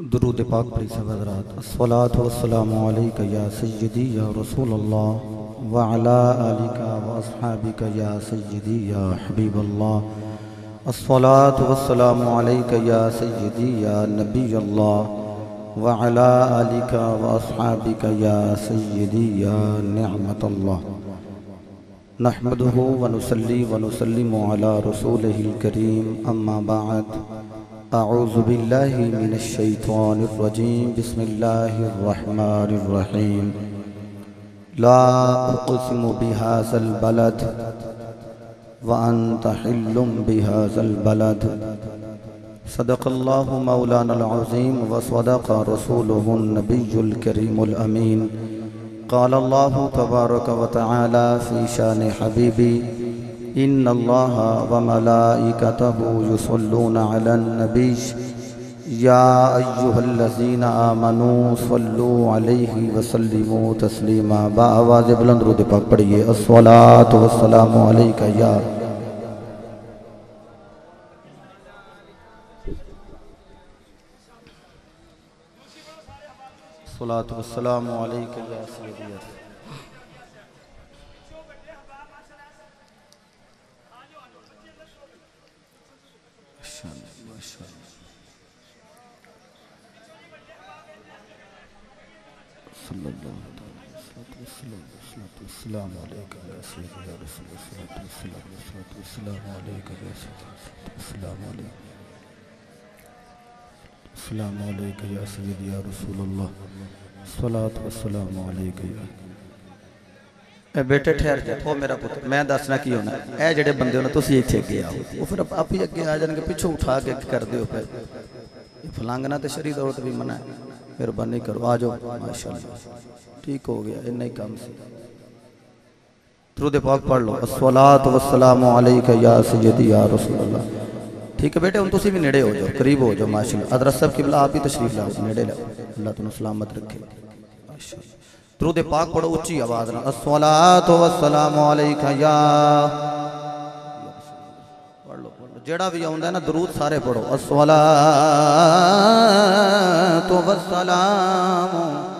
درود پاک پر سب حضرات الصلاة والسلام علیکہ یا سیدی یا رسول اللہ وعلا آلکہ واصحابکہ یا سیدی یا حبیب اللہ الصلاة والسلام علیکہ یا سیدی یا نبی اللہ وعلا آلکہ واصحابکہ یا سیدی یا نعمت اللہ نحمدہ ونصلی ونسلم علی رسولہ الکریم اما بعد اعوذ باللہ من الشیطان الرجیم بسم اللہ الرحمن الرحیم لا اقسم بهذا البلد وانت حل بهذا البلد صدق اللہ مولانا العظیم وصدق رسوله النبی الکریم الامین قال اللہ تبارک وتعالی فی شان حبیبی ان اللہ وملائکتہ یصلون علی النبی یا ایہا الذین آمنوا صلوا علیہ وسلموا تسلیما بآواز بلند درود پاک پڑھئے الصلاة والسلام علیکہ یا الصلاة والسلام علیکہ یا سیدی صلی اللہ السلام علیکہ یا سیدی یا رسول اللہ السلام علیکہ یا سیدی السلام علیکہ یا سیدی یا رسول اللہ الصلاة والسلام علیکہ یا اے بیٹے ٹھہر جائے تو میرا پتر میں دسنا کی ہونا اے جڑے بندے ہونا تو سی ایک چھے گیا ہو وہ پھر آپ ہی اگے آ جانے کے پیچھو اٹھا کے کر دے ہو پہ فلانگنا تے شرید عورت بھی منع ہے مہربانی کرو آجو ماشاءاللہ ٹھیک ہو گیا انہی کام سے درود پاک پڑھ لو الصلاة والسلام علیکہ یا سیدی یا رسول اللہ ٹھیک ہے بیٹے ان تو سی بھی نیڑے ہو جاؤ قریب ہو جاؤ ماشاءاللہ حضرت صاحب قبلہ آپ ہی تشریف لاؤ نیڑے لاؤ اللہ تنہوں سلامت رکھے درود پاک پڑھو اچھی آواز نہ الصلاة والسلام علیکہ یا جڑا بھی آؤں ہے نا درود سارے پڑھو الصلاة والسلام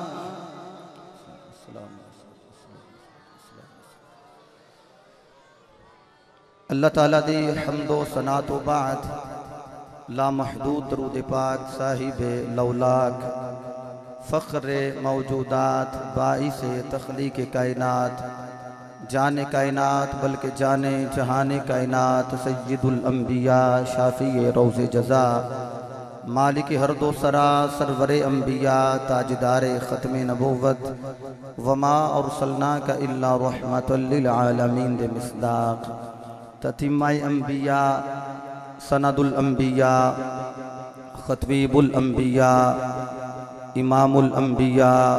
اللہ تعالیٰ دی حمد و ثناء و بعد لا محدود درود پاک صاحب لولاک فخر موجودات باعث تخلیق کائنات جان کائنات بلکہ جان جہان کائنات سید الانبیاء شافی روز جزا مالک ہرد و سرا سرور انبیاء تاجدار ختم نبوت وما ارسلناک الا رحمت للعالمین دے مصداق تتمہ انبیاء سند الانبیاء خطبیب الانبیاء امام الانبیاء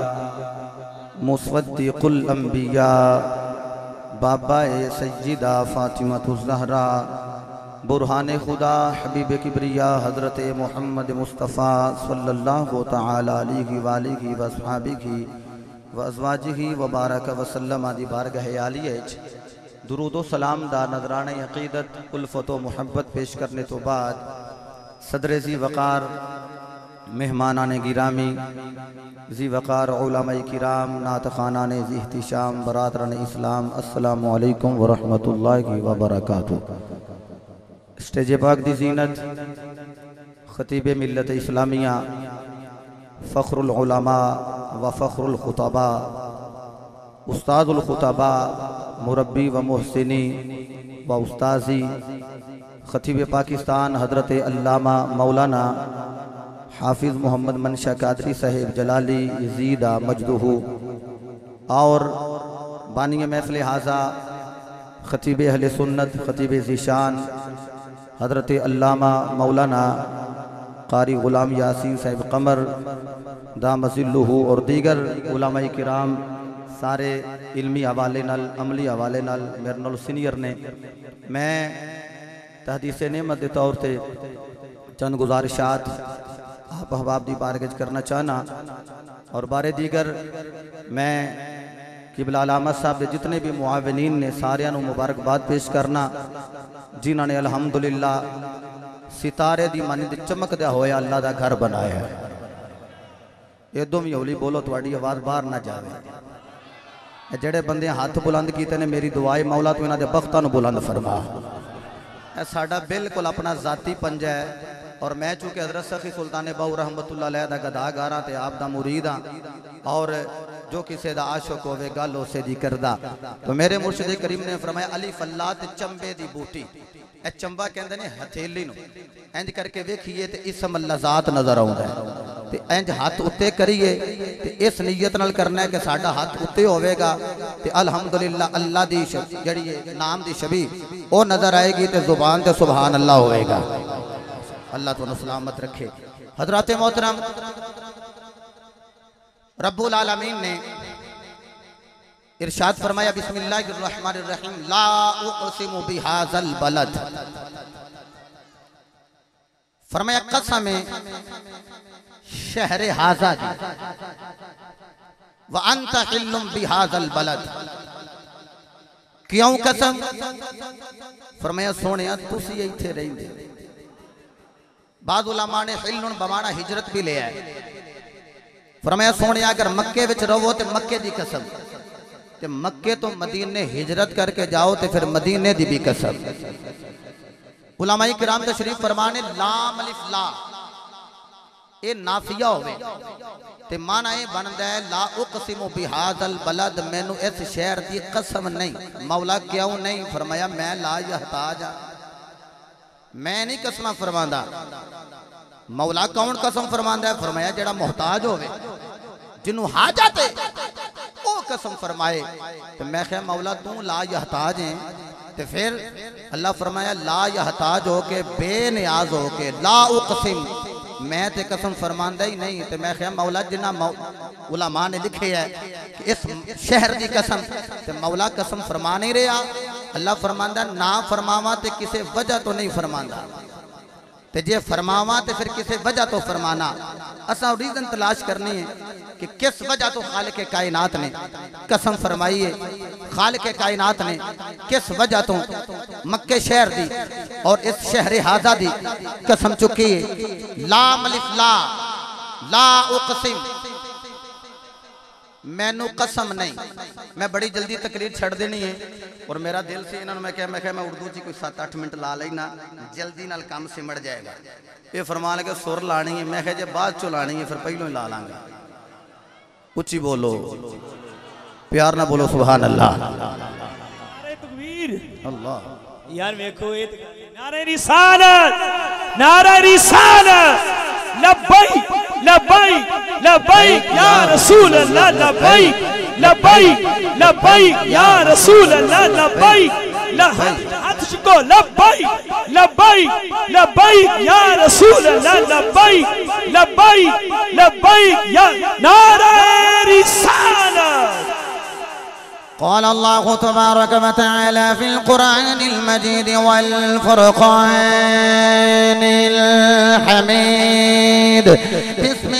مصدق الانبیاء بابا سیدہ فاطمۃ الزہرا برہان خدا حبیب کبریاء حضرت محمد مصطفیٰ صلی اللہ تعالی علیہ وآلہ وصحابہ وازواجہ وبارک وسلم دی بارگاہ عالیہ درود و سلام دا نظران عقیدت الفت و محبت پیش کرنے تو بعد صدر ذی وقار مہمانان گرامی ذی وقار علماء کرام ناطقانان ذی احتشام برادران اسلام السلام علیکم ورحمت اللہ وبرکاتہ اسٹیج پاک دی زینت خطیب ملت اسلامیہ فخر العلماء و فخر الخطباء استاد الخطباء مربی و محسنی و استاذی خطیب پاکستان حضرت علامہ مولانا حافظ محمد منشا قادری صاحب جلالی یزیدہ مجدہ اور بانی محفل حاضہ خطیب اہل سنت خطیب ذیشان حضرت علامہ مولانا قاری غلام یاسین صاحب قمر دام ذلہ اور دیگر علماء کرام سارے علمی حوالے نال عملی حوالے نال میرے نال سینئر نے میں تحدیث نعمت دے طور تے چند گزارشات آپ احباب دی بارگج کرنا چاہنا اور بارے دیگر میں قبلہ علامہ صاحب دے جتنے بھی معاونین نے ساریاں نو مبارکباد پیش کرنا جنہاں نے الحمدللہ ستارے دی مانی دی چمک دیا ہویا اللہ دا گھر بنایا ہے ادوں بھی ہولی بولو تواڈی آواز باہر نہ جاوے جڑے بندے ہاتھ بلند کیتے نے میری دعائے مولا تو انہاں دے بختاں نو بلند فرما اے ساڈا بالکل اپنا ذاتی پنجہ ہے اور میں چونکہ حضرت سخی سلطان باؤ رحمت اللہ علیہ دا گدا گاراں تے آپ دا مرید ہاں اور جو کسے دا عاشق ہوئے گل اسے دی کردہ تو میرے مرشد کریم نے فرمایا الف اللہ تے چمبے دی بوٹی اے چمبا کہندے نے ہتھیلی نو انج کر کے ویکھیے تے اسم اللہ ذات نظر آوندا ہے تے انج ہاتھ اتے کریے تے اس نیت نال کرنا ہے کہ ساڈا ہاتھ اتے ہوئے گا تے الحمدللہ اللہ دی جڑی نام دی شبیہ او نظر آئے گی تے زبان تے سبحان اللہ ہوئے گا اللہ تو سلامت رکھے حضرات محترم رب العالمین نے ارشاد فرمایا بسم اللہ الرحمن الرحیم لا اقسم بہذا البلد فرمایا قسم شہر حاضر وانت حل بہذا البلد کیوں قسم فرمایا سونیا تسی ایتھے رہندے بعض علماء نے حلن بمانا ہجرت بھی لے آئے فرمایا سونے اگر مکے وچ رہو تے مکے دی قسم تے مکے تو مدینے ہجرت کر کے جاؤ تے پھر مدینے دی بھی قسم علماء کرام تشریف فرمانے لام الف لا اے نافیہ ہوئے تے معنی اے بندا ہے لا اقسم بہذا البلد مینوں اس شہر دی قسم نہیں مولا کیوں نہیں فرمایا میں لا یحتاج میں نہیں قسمہ فرماندہ مولا کون قسم فرماندہ ہے فرمایا جڑا محتاج ہوئے جنہوں حاجت ہے وہ قسم فرمائے تو میں خیال مولا تو لا یحتاج ہیں تو پھر اللہ فرمایا لا یحتاج ہو کے بے نیاز ہو کے لا اقسم میں تے قسم فرماندہ ہی نہیں تو میں خیال مولا جنہ علماء نے لکھے ہے کہ اس شہر دی قسم تو مولا قسم فرما نہیں رہا اللہ فرماندہ نہ فرماوا تے کسے وجہ تو نہیں فرماندہ تے جے فرماوا تے پھر کسے وجہ تو فرمانا اساں ریزن تلاش کرنی ہے کہ کس وجہ تو خالق کائنات نے قسم فرمائی ہے خالق کائنات نے کس وجہ تو مکہ شہر دی اور اس شہر حاضر دی قسم چکی ہے لا ملف لا اقسم میں نو قسم نہیں میں بڑی جلدی تقریر چھڑ دینی ہے اور میرا دل سے انہوں نے میں اردو چی کوئی 7-8 منٹ لا لینا جلدی نال کام سمڑ جائے گا یہ فرما لے کہ سور لانی ہے میں جب بعد چو لانی ہے پھر پہلوں ہی لا لیں گے اچھی بولو پیار نہ بولو سبحان اللہ نعرہ تکبیر اللہ یار میکھو نعرہ رسالت نعرہ رسالت لبیک لبیک لبیک یا رسول اللہ لبیک لبیک لبیک یا رسول اللہ لبیک ہاتھ چکو لبیک لبیک لبیک یا رسول اللہ لبیک لبیک لبیک یا نعرہ رسالت قال الله تبارك وتعالى في القرآن المجيد والفرقان الحميد بسم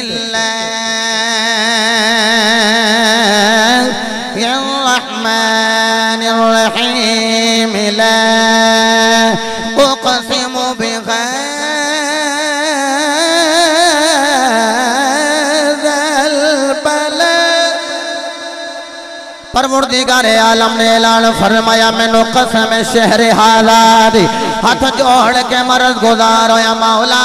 الله الرحمن الرحيم لا أقسم پروردگار عالم نے اعلان فرمایا میں نو قسم شہر حاضر ہاتھ جوڑ کے مرض گزار ہویا مولا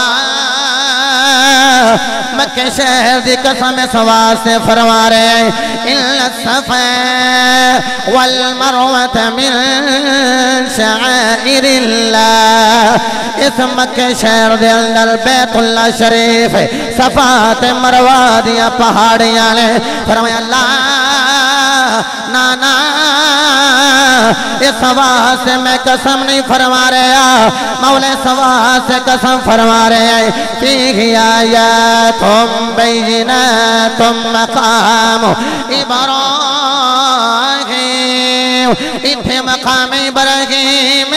مکہ شہر دی قسم سوا سے فرما رہے اِلَّا الصَّفَا وَالْمَرْوَةَ مِن شَعَائِرِ اللَّهِ اس مکہ شہر دے اندر بیت اللہ شریف صفات مروہ دیا پہاڑیاں نے فرمایا اللہ نانا اس سوا سے میں قسم نہیں فرما رہا مولا سوا سے قسم فرما رہے فیہ آیاتم بیناتم مقام ابراہیم اتھے مقام ابراہیم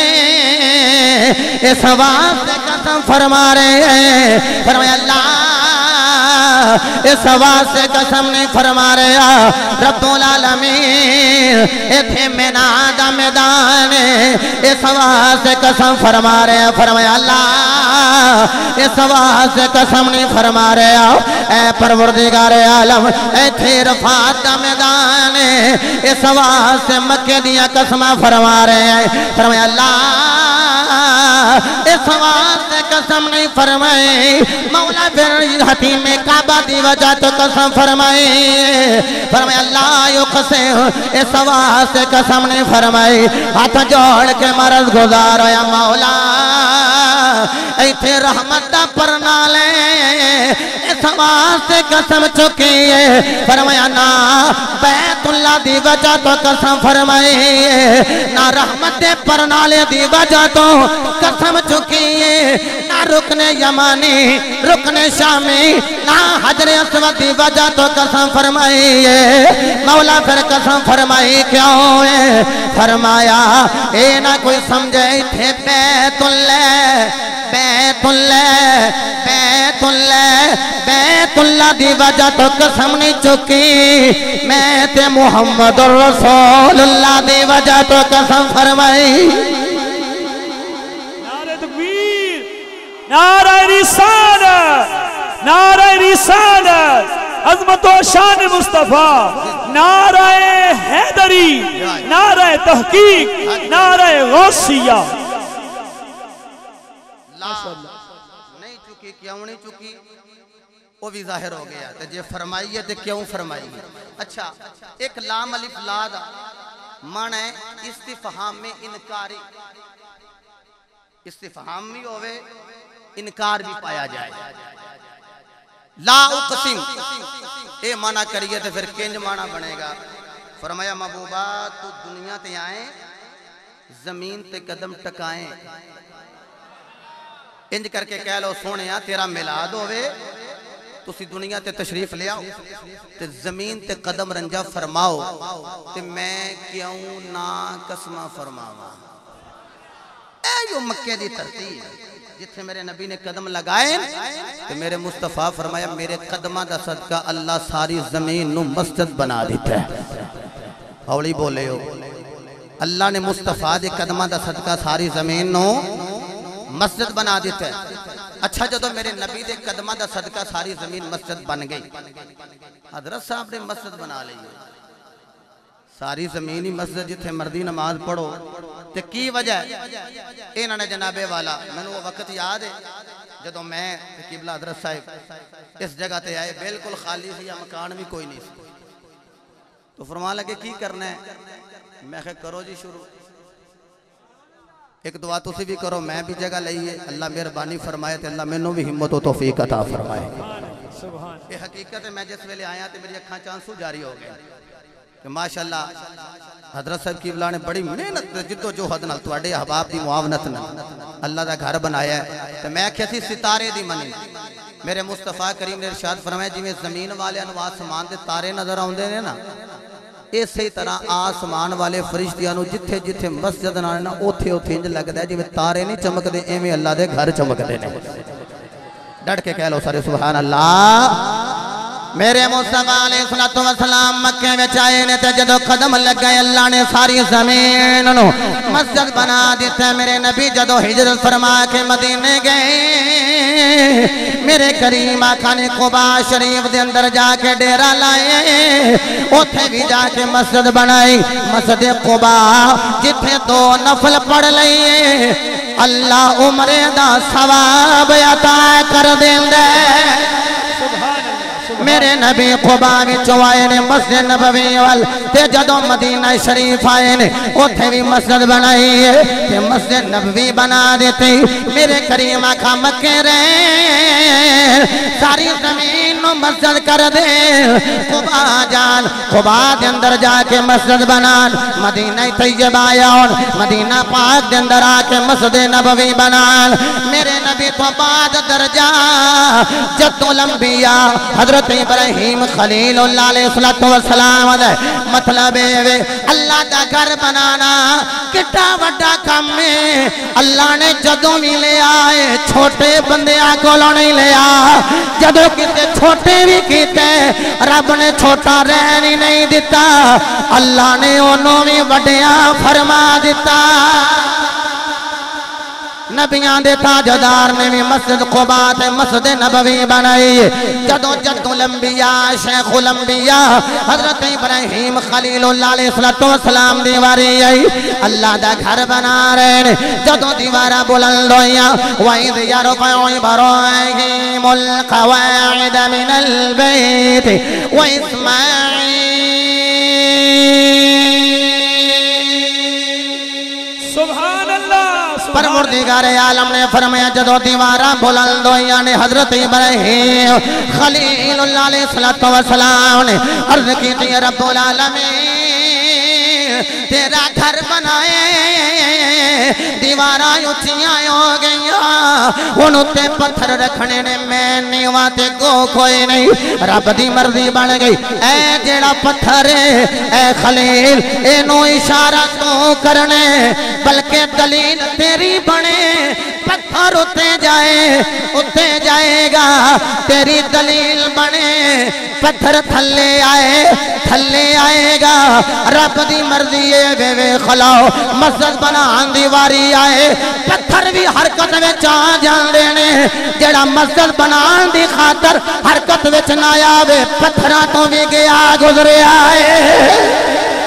اس سوا سے قسم فرما رہے فرمایا اللہ اس واسطے قسم نہیں فرما رہا رب العالمین ایتھے مینا دا میدان اس واسطے قسم فرما رہا فرمایا اللہ اس واسطے قسم نہیں فرما رہا اے پروردگار عالم ایتھے رفات دا میدان اس واسطے مکے دیا قسم فرما رہے ہیں فرمایا اللہ اس واسطے قسم نہیں فرمائے مولا پھر حتیم کعبہ دی وجہ تو قسم فرمائے فرمایا اللہ یو قسم اس واسطے قسم نہیں فرمائے ہاتھ جوڑ کے مرض گزارو یا مولا ایتھے رحمت دا پرنا لے اس واسطے قسم چکی ہے فرمایا نا بیت اللہ دی وجہ تو قسم فرمائے نا رحمت دے پرنا لے دی وجہ تو قسم چکی ہے نا رکن یمانی رکن شامی نا حجر اسود دی وجہ تو قسم فرمائی ہے مولا پھر قسم فرمائی کیوں ہے فرمایا اے نہ کوئی سمجھے تھے بیت اللہ دی وجہ تو قسم نہیں چکی میں تے محمد رسول اللہ دی وجہ تو قسم فرمائی نعرہ تکبیر نعرہ رسالت نعرہ رسالت عظمت و شان مصطفیٰ نعرہ حیدری نعرہ تحقیق نعرہ غوثیہ نہیں چکی کیوں نہیں چکی وہ بھی ظاہر ہو گیا تجھے فرمائی ہے کیوں فرمائی ہے اچھا ایک لام الف لا دا معنی استفہام میں انکاری استفہام بھی ہوئے انکار بھی پایا جائے لا اقسم اے معنی کریے تو پھر کنج معنی بنے گا فرمایا محبوبہ تو دنیا تے آئیں زمین تے قدم ٹکائیں انج کر کے کہہ لو سونیا تیرا میلاد ہوئے تو اسی دنیا تے تشریف لے آؤ تے زمین تے قدم رنجا فرماؤ تے میں کیوں نہ قسمہ فرماؤں اے یو مکہ دی ترتیب جتھے میرے نبی نے قدم لگائے تو میرے مصطفیٰ فرمایا میرے قدمہ دا صدقہ اللہ ساری زمین نو مسجد بنا دیتا ہے اولی بولے ہو اللہ نے مصطفیٰ دے قدمہ دا صدقہ ساری زمین نو مسجد بنا دیتا ہے اچھا جدو میرے نبی دے قدمہ دا صدقہ ساری زمین مسجد بن گئی حضرت صاحب نے مسجد بنا لی ساری زمینی مسجد جتھے مردی نماز پڑھو تے کی وجہ ہے انہوں نے جنابے والا میں نے وہ وقت یاد ہے جدو میں قبلہ حضرت صاحب اس جگہ تے آئے بالکل خالی سی یا مکان بھی کوئی نہیں سی تو فرما لگے کی کرنا ہے میں کہ کرو جی شروع ایک دعا تو سے بھی کرو میں بھی جگہ لئیے اللہ مہربانی فرمائے تے اللہ میں نو بھی ہمت و توفیق عطا فرمائے یہ حقیقت ہے میں جس ویلے آیا تے میری اکھاں چانسو جاری ہو گئے کہ ماشاءاللہ حضرت صاحب کی بلا نے بڑی محنت جدو جو حد نال تواڈے احباب دی معاونت نال اللہ دا گھر بنایا ہے تے میں کہتی ستارے دی منی میرے مصطفیٰ کریم نے ارشاد فرمایا جی میں زمین والے انو آسمان دے تارے نظر آؤندے نے نا اسی طرح آسمان والے فرشتیاں نو جتھے جتھے مسجد نال نا اوتھے اوتھے انج لگدا ہے جویں تارے نہیں چمک دے ایویں اللہ دے گھر چمک دے نے ڈٹ کے کہہ لو سارے سبحان اللہ میرے مصطفیٰ علیہ السلام مکہ میں چاہے نے تے جدو قدم لگ گئے اللہ نے ساری زمین نو مسجد بنا دیتے میرے نبی جدو ہجرت فرما کے مدینے گئے میرے کریم آقا نے قبا شریف دے اندر جا کے ڈیرہ لائے اوتھے بھی جا کے مسجد بنائی مسجد قبا جتھے دو نفل پڑھ لئیے اللہ عمرے دا ثواب عطا کر دیں دے میرے نبی قبا بھی چوائے نے مسجد نبوی وال تے جدو مدینہ شریف آئے نے اوتھے بھی مسجد بنائی ہے تے مسجد نبوی بنا دیتے میرے کریم آقا مکے رہے ساری زمین نو مسجد کر دے قبا جان قبا دے اندر جا کے مسجد بنان مدینہ طیبہ آیاؤن مدینہ پاک دے اندر آ کے مسجد نبوی بنان میرے نبی تو بعد درجہ جد الانبیاء حضرت ابراہیم خلیل اللہ علیہ السلام مطلب ہے اللہ دا گھر بنانا کٹا وڈا کام میں اللہ نے جدوں بھی لے آئے چھوٹے بندیاں کو نہیں لے آ جدوں کتے چھوٹے بھی کیتے رب نے چھوٹا رہن ہی نہیں دیتا اللہ نے انہوں بھی وڈیاں فرما دیتا نبیان دے تاجدار نے بھی مسجد قباء تے مسجد نبوی بنائی جدوں جد الانبیاء شیخ الانبیاء حضرت ابراہیم خلیل اللہ علیہ السلام دیواری آئی اللہ دا گھر بنا رہے جدوں دیوارہ بلند ہویاں وَإِذْ يَرْفَعُ إِبْرَاهِيمُ الْقَوَاعِدَ مِنَ الْبَيْتِ وَإِسْمَاعِيلُ پروردگار عالم نے فرمایا جدو دیواراں بلند ہویاں نے حضرت ابراہیم خلیل اللہ علیہ السلام نے عرض کی تھی رب العالمین تیرا گھر بنائے دیواراں اچھیاں ہو گئیاں انہوں تے پتھر رکھنے نے میں نیواں تے گو کوئی نہیں رب دی مرضی بن گئی اے جیڑا پتھر ہے اے خلیل اینو اشارہ تو کرنے بلکہ دلیل تیری بنے پتھر اتے جائے گا تیری دلیل بنے پتھر تھلے آئے گا رب دی مرضی ہے وے خلاؤ مسجد بنان دیواری آئے پتھر بھی حرکت وچ آ جاندے نے جڑا مسجد بنان دی خاطر حرکت وچ نہ آوے پتھراں تو بھی گیا گزریا ہے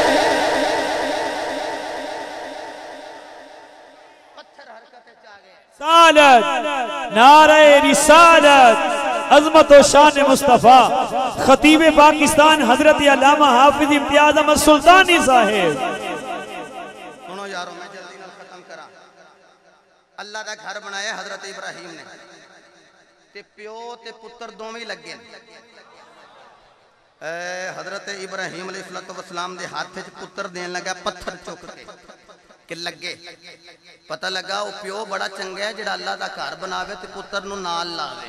رسالت نعرہ رسالت عظمت و شان مصطفیٰ خطیب پاکستان حضرت علامہ حافظ امتیاز احمد سلطانی صاحب سنو یارو میں جلدی نال ختم کرا اللہ دا گھر بنایا حضرت ابراہیم نے تے پیو تے پتر دوویں لگے حضرت ابراہیم علیہ السلام دے ہاتھ وچ پتر دین لگا پتھر چک کے کہ لگے پتہ لگا وہ پیو بڑا چنگا ہے جڑا اللہ دا گھر بناوے تے پتر نو نال لاوے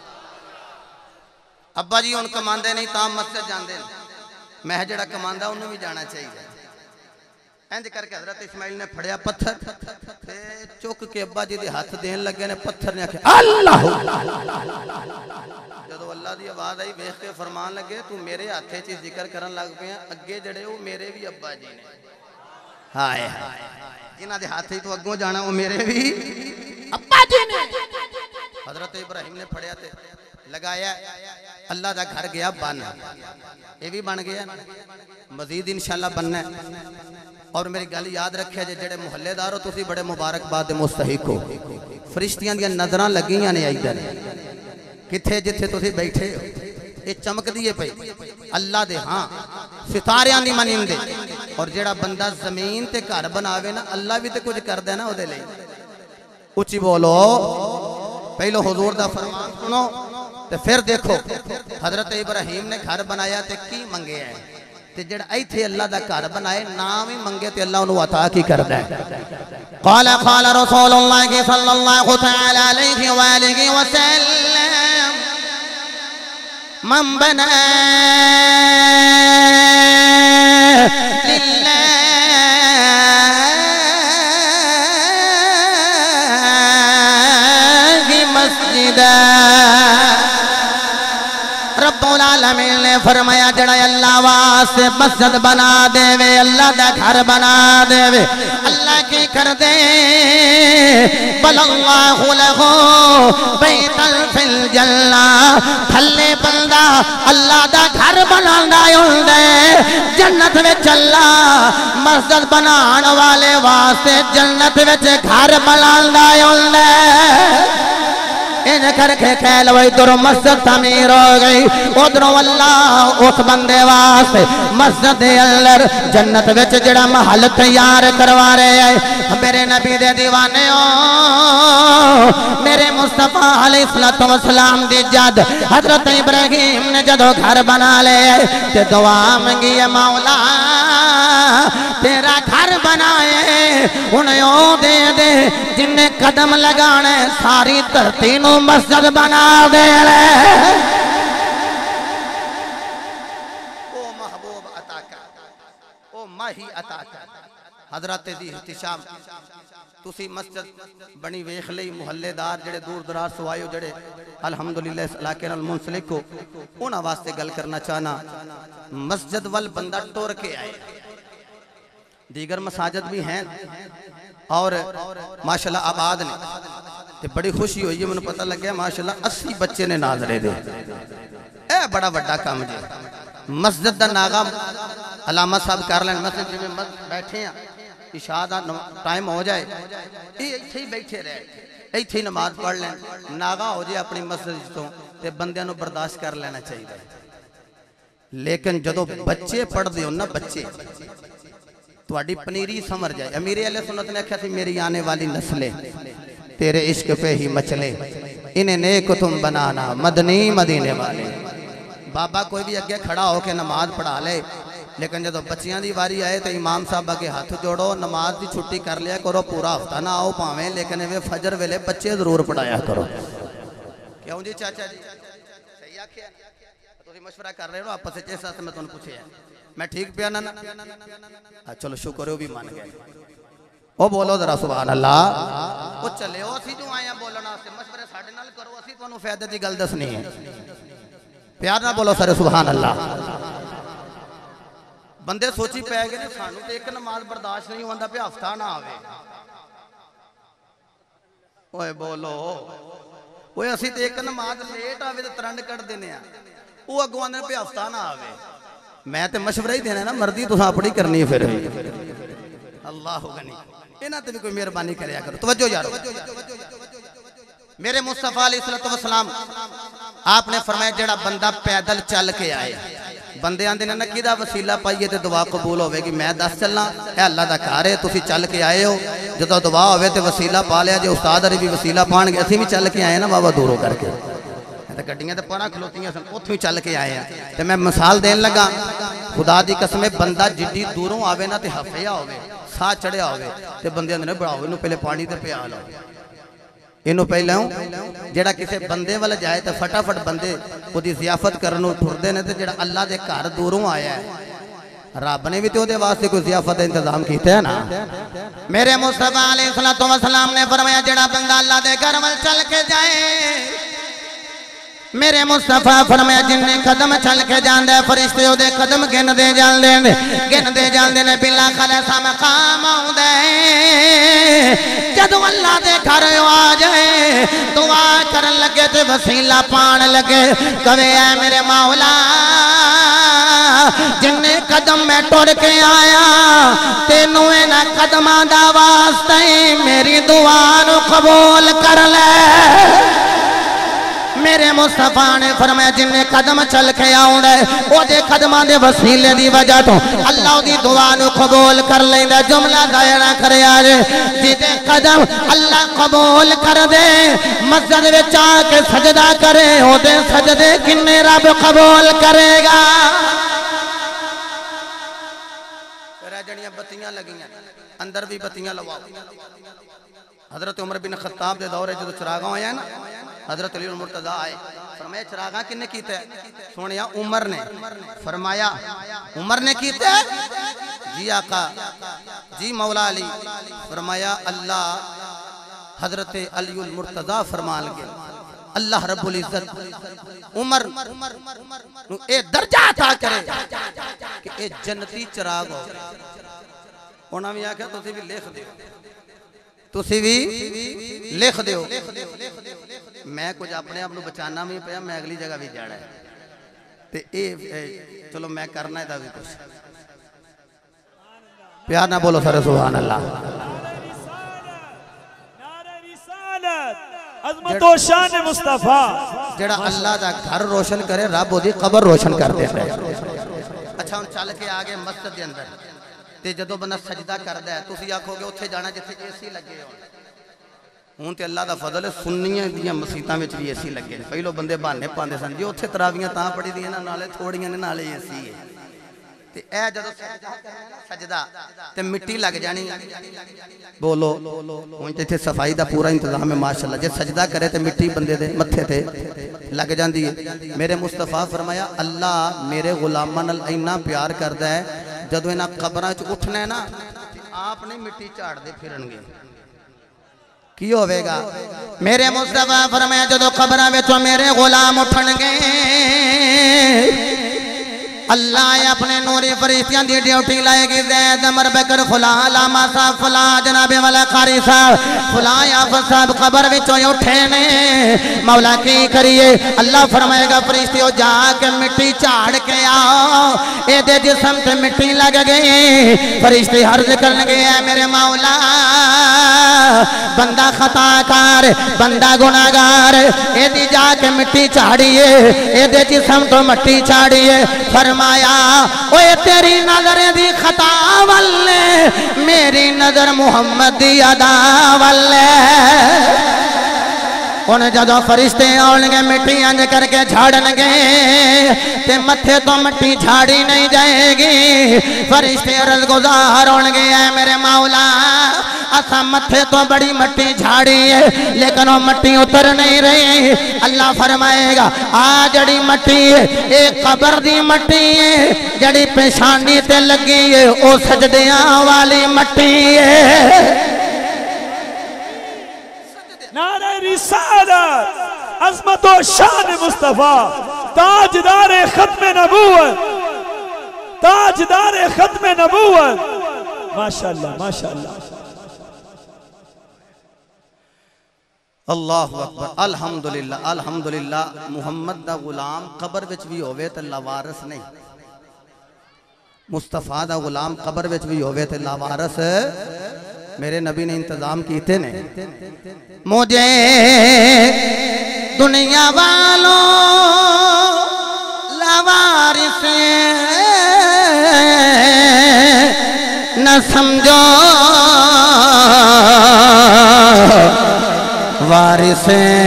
ابا جی ان کماندے نہیں تاں مسجد جاندے میں جڑا کماندا انہوں بھی جانا چاہیے اینج کر کے حضرت اسماعیل نے پھڑیا پتھر تے چک کے ابا جی دے ہاتھ دین لگے نے پتھر نے آکھیا اللہ جدو اللہ دی آواز آئی ویکھ کے فرمان لگے تو میرے ہاتھے چ ذکر کرن لگ پیا اگے جڑے وہ میرے بھی ابا جی نے ہائے جنہ دے ہاتھ ہی تو اگوں جانا وہ میرے بھی ابا جی نے حضرت ابراہیم نے پھڑیا تے لگایا اللہ دا گھر گیا بن یہ بھی بن گیا مزید انشاءاللہ بننا ہے اور میری گل یاد رکھے جڑے محلے دار ہو تسی بڑے مبارک باد مستحق ہو فرشتیاں دیاں نظراں لگیاں نے ادھر کتھے جتھے تسی بیٹھے ہو یہ چمک دیئے پئی اللہ دے ہاں ستاریاں دی منندے اور جڑا بندہ زمین تے گھر بناوے نا اللہ بھی تے کچھ کر دے نا او دے لئی اچھی بولو پہلو حضور دا فرمان سنو تے پھر دیکھو حضرت ابراہیم نے گھر بنایا تے کی منگے ہے تے جڑا ایتھے اللہ دا گھر بنائے نام ہی منگے تے اللہ انہوں عطا کی کر دے قال رسول اللہ صلی اللہ تعالی علیہ وآلہ وسلم من بنا للہ مسجدہ رب العالمین نے فرمایا جڑا اللہ واسطے مسجد بنا دے وے اللہ دا گھر بنا دے وے اللہ کی کر دے بل اللہ لہو بیتا فی الجنہ تھلے بندہ اللہ دا گھر بنانا دے جنت وچ اللہ مسجد بنان والے واسطے جنت وچ گھر بنانا دے ان کر کے کھیل وہی در مسجد تعمیر ہو گئی ادھروں اللہ اس بندے واسطے مسجد اندر جنت وچ جڑا محل تیار کروا رہے ہیں میرے نبی دے دیوانے ہو میرے مصطفیٰ علیہ السلام دی جد حضرت ابراہیم نے جدو گھر بنا لے تے دعا منگی ہے مولا تیرا گھر بنائے انہوں دے دے جن نے قدم لگانے ساری دھرتی نو مسجد بنا دے لے او محبوب عطا کر او ماہی عطا کر حضرات دی احتشام تسی مسجد بنی ویکھ لئی محلے دار جڑے دور دراز تو آئے ہو جڑے الحمدللہ اس علاقے نال منسلک ہو انہاں واسطے گل کرنا چاہنا مسجد وال بندہ ٹور کے آئے دیگر مساجد بھی ہیں اور ماشاءاللہ آباد نے تے بڑی خوشی ہوئی ہے منو پتہ لگ گیا ماشاءاللہ 80 بچے نے ناظرے دے اے بڑا وڈا کام جی مسجد دا ناغا علامہ صاحب کر لین مسجد جی میں بیٹھے ہیں عشاء دا ٹائم ہو جائے ایتھے ہی بیٹھے رہے ایتھے ہی نماز پڑھ لین ناغا ہو جائے اپنی مسجد تو تے بندیاں نو برداشت کر لینا چاہیے لیکن جدو بچے پڑھ دیو نا بچے تو اڈی پنیری سمر جائے امیر علیہ سنت نے کہا تھی میری آنے والی نسلیں تیرے عشق پہ ہی مچلے انہیں نیک تم بنانا مدنی مدینے والے بابا کوئی بھی اگے کھڑا ہو کے نماز پڑھا لے لیکن جب بچیاں دی واری آئے تو امام صاحب کے ہاتھ جوڑو نماز دی چھٹی کر لیا کرو پورا ہفتہ نہ آؤ پاویں لیکن وہ فجر ویلے بچے ضرور پڑھایا کرو کیوں جی چاچا جی صحیح آکھیا تو مشورہ کر رہے ہو آپ سے جیسا سے میں تو نے پوچھے ہیں میں ٹھیک پیا نا چلو شکر ہے وہ بھی مان گئے او بولو ذرا سبحان اللہ او چلے او اسی جو آئے ہیں بولنا سے مشورے ساڑھے نال کرو اسی تو انہوں فیدے دی گل دسنی ہے پیار نہ بولو سارے سبحان اللہ بندے سوچی پہ گئے سانو تے ایک نماز برداشت نہیں ہوندہ پہ ہفتہ نہ آوے اوے بولو اوے اسی تے ایک نماز لیٹ آوے تے ترنڈ کر دینے ہیں وہ اگوانے پہ ہفتہ نہ آوے میں تے مشورہ ہی دینے نا مردی تو اپنی کرنی پھر اللہ غنی انہاں تے بھی کوئی مہربانی کریا کرو توجہ یارو میرے مصطفیٰ علیہ السلام آپ نے فرمایا جڑا بندہ پیدل چل کے آئے بندے آن دینا کی دا وسیلہ پائیے تے دعا قبول ہوئے گی میں دس چلنا اے اللہ دا کارے تسی چل کے آئے ہو جدو دعا ہوئے تے وسیلہ پا لیا جو استاد بھی وسیلہ پان گئے اسی بھی چل کے آئے نا بابا دوروں کر کے گڈیاں تے پورا کھلوتیاں سن اوتھوں چل کے آئے ہیں تے میں مثال دین لگا خدا دی قسم بندہ جڈی دوروں آوے نا تے ہفیا ہوئے سا چڑھیا ہوئے تے بندے اندر بڑھاؤ انہوں پہلے پانی تے پیا لو انہوں پہلے ہوں جڑا کسے بندے والا جائے تے فٹا فٹ بندے کو دی ضیافت کرنو ٹھر دینے تے جڑا اللہ دے کار دوروں آیا ہے رب نے بھی تو دے واسطے کوئی ضیافت انتظام کیتے ہیں نا میرے مصطفیٰ علیہ السلام نے فرمایا جڑا بندہ اللہ دے گھر وال چل کے جائے میرے مصطفیٰ فرمایا جن نے قدم چل کے جان دے فرشتے ہو دے قدم گن دے جان دے نے بلا خلصہ مقام ہوں دے جدو اللہ دے گھر آ جائے دعا کرن لگے تے وسیلہ پان لگے کہے اے میرے مولا جن نے قدم میں ٹوڑ کے آیا تینوں اینا قدمہ دا واسطے میری دعا نو قبول کر لے میرے مصطفیٰ نے فرمایا جن نے قدم چل کے آؤں دے وہ دے قدمہ دے وسیلے دی وجہ تو اللہ دی دعا نو قبول کر لیں دے جملہ دائرہ کرے آجے جیتے قدم اللہ قبول کر دے مسجد میں چاہ کے سجدہ کرے ہو دے سجدے کنے رب قبول کرے گا پھر جنیاں بتیاں لگیاں اندر بھی بتیاں لواؤ حضرت عمر بن خطاب دے دورے جو چراغاں آیا نا حضرت علی المرتضیٰ آئے فرمایا چراغاں کن نے کیتے سونیا عمر نے فرمایا عمر نے کیتے جی آقا جی مولا علی فرمایا اللہ حضرت علی المرتضیٰ فرمان گے اللہ رب العزت عمر اے درجہ عطا کرے کہ اے جنتی چراغ ہو انہاں بھی آکھا تو بھی لکھ دے تسی بھی لکھ دیو میں کچھ اپنے آپ نو بچانا بھی پیا میں اگلی جگہ بھی جانا ہے تے اے چلو میں کرنا ہے دا بھی کچھ پیار نہ بولو سارے سبحان اللہ عظمت و شان مصطفیٰ جڑا اللہ دا گھر روشن کرے رب وہ دی قبر روشن کر دے اچھا ہم چل کے آگے مسجد دے اندر تے جدو بندہ سجدہ کردہ ہے تو اسی آنکھو گے اتھے جانا جتھے ایسی لگے ہوں تے اللہ دا فضل ہے سنیاں دیاں مسیطاں میں بھی ایسی لگے پہلو بندے بانے پاندے سن جی اتھے تراویاں تاں پڑی دیاں نالے تھوڑیاں نے نالے ایسی ہے تے اے جدو سجدہ تے مٹی لگ جانی بولو ہوں تے صفائی دا پورا انتظام ہے ماشاءاللہ جے سجدہ کرے تے مٹی بندے دے متھے تے لگ جان دیئے میرے مصطفیٰ فرمایا اللہ میرے غلاماں نال اینا پیار کردہ ہے جدو اینا قبران چ اٹھنا ہے نا آپ نہیں مٹی چاڑ دے پھرن گے کی ہوئے گا میرے مصطفیٰ فرمایا جدو قبرہ وچوں میرے غلام اٹھن گے اللہ اپنے نوری فرشتیاں دی ڈیوٹی لائے گی زید عمر بکر فلاں علامہ صاحب فلاں جناب والا قاری صاحب فلاں یافت صاحب قبر وچوں اٹھے نے مولا کی کریے اللہ فرمائے گا فرشتیوں جا کے مٹی چاڑ کے آؤ اے دے جسم تے مٹی لگ گئی فرشتے عرض کرن گے اے میرے مولا بندہ خطا کار بندہ گناہگار اے دی جا کے مٹی چاڑیے اے دے جسم تو مٹی چاڑیے فرمایا اوے تیری نظر دی خطا والے میری نظر محمد دی ادا والے انہیں جدو فرشتے آنگے مٹی انج کر کے جھاڑنگے تے متھے تو مٹی جھاڑی نہیں جائے گی فرشتے عرض گزار آنگے اے میرے مولا اسا متھے تو بڑی مٹی جھاڑی ہے لیکن وہ مٹی اتر نہیں رہی اللہ فرمائے گا آ جڑی مٹی ہے ایک قبر دی مٹی ہے جڑی پیشانی تے لگی ہے او سجدیاں والی مٹی ہے نعرہ رسالت عظمت و شان مصطفیٰ تاجدار ختم نبوت تاجدار ختم نبوت ماشاءاللہ ماشاءاللہ اللہ اکبر الحمدللہ الحمدللہ محمد دا غلام قبر وچ بھی ہوئے تے لاوارث نہیں مصطفیٰ دا غلام قبر وچ بھی ہوئے تے لاوارث میرے نبی نے انتظام کیتے نے مجھے دنیا والوں لاوارث نہ سمجھو وارث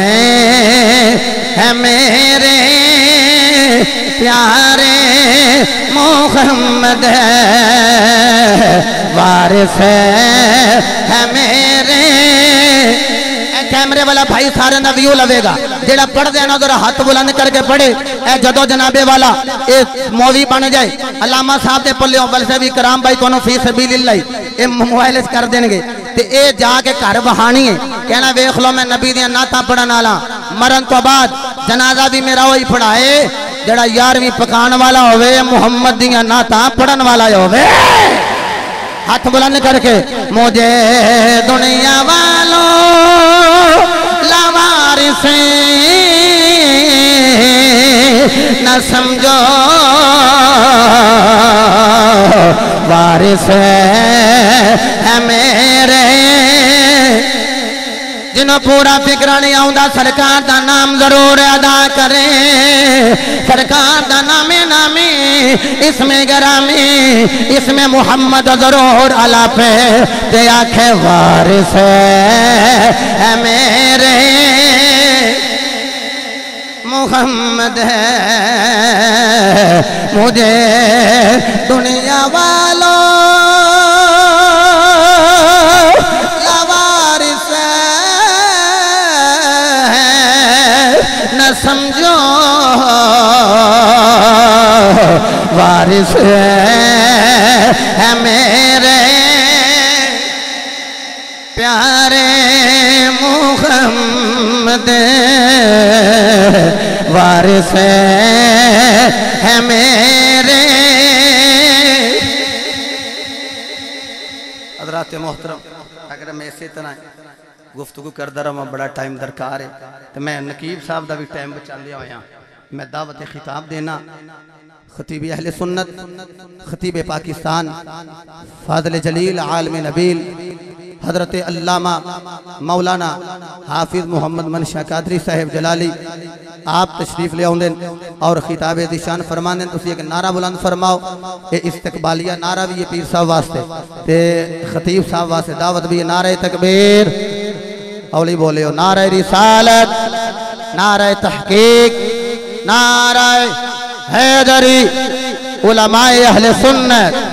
ہے میرے پیارے محمد وارث ہے میرے کیمرے والا بھائی سارے نویو لوے گا جیڑا پڑھ دینا ذرا ہاتھ بلند کر کے پڑھے اے جدو جنابے والا اے مووی بن جائے علامہ صاحب دے پلے بل سے بھی کرام بھائی کونو فی سبیل اللہ اے موبائل اس کر دیں گے تے اے جا کے گھر بہانی ہے کہنا ویکھ لو میں نبی دیاں نعتاں پڑھن والا مرن تو بعد جنازہ بھی میرا وہی پڑھائے جڑا 11ویں پکان والا ہوئے محمد دیاں نعتاں پڑھن والا ہوئے ہاتھ بلند کر کے مجھے دنیا والوں لاوارث نہ سمجھو وارث ہے میرے جنہوں پورا فکر نہیں آؤں سرکار دا نام ضرور ادا کرے سرکار دا نام نامی اسم گرامی اسم محمد ضرور علا پہ تے آنکھیں وارث ہے میرے محمد ہے مجھے دنیا والوں نہ سمجھو وارث ہے میرے پیارے محمد وارث ہے میرے حضرات محترم اگر میں اسی طرح گفتگو کردہ رہا بڑا ٹائم درکار ہے تو میں نقیب صاحب دا بھی ٹائم بچا لیا ہویا میں دعوت خطاب دینا خطیب اہل سنت خطیب پاکستان فاضل جلیل عالم نبیل حضرت علامہ مولانا حافظ محمد منشا قادری صاحب جلالی آپ تشریف لے آؤں اور خطاب دشان فرمان دیں تو ایک نعرہ بلند فرماؤ اے استقبالیہ نعرہ بھی یہ پیر صاحب واسطے تے خطیب صاحب واسطے دعوت بھی نعرہ تکبیر اولی بولے ہو نعرہ رسالت نعرہ تحقیق نعرہ حیدری علماء اہل سنت